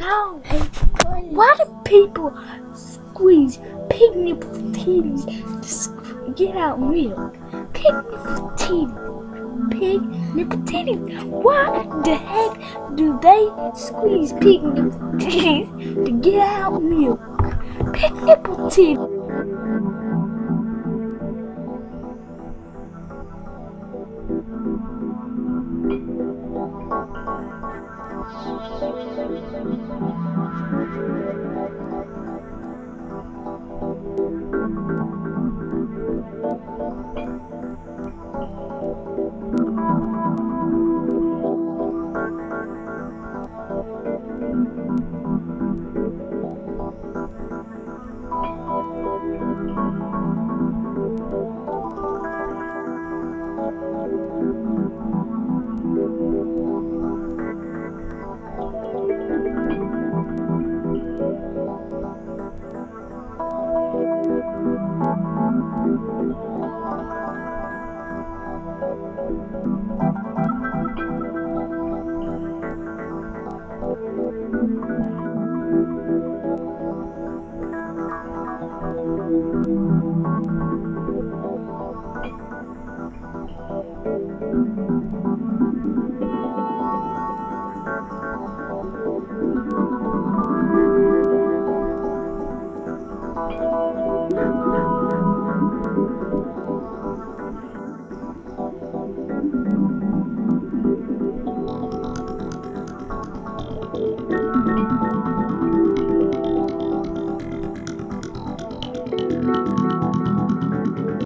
How? Why do people squeeze pig nipple titties to get out milk? Pig nipple titties. Pig nipple titties. Why the heck do they squeeze pig nipple titties to get out milk? Pig nipple titties.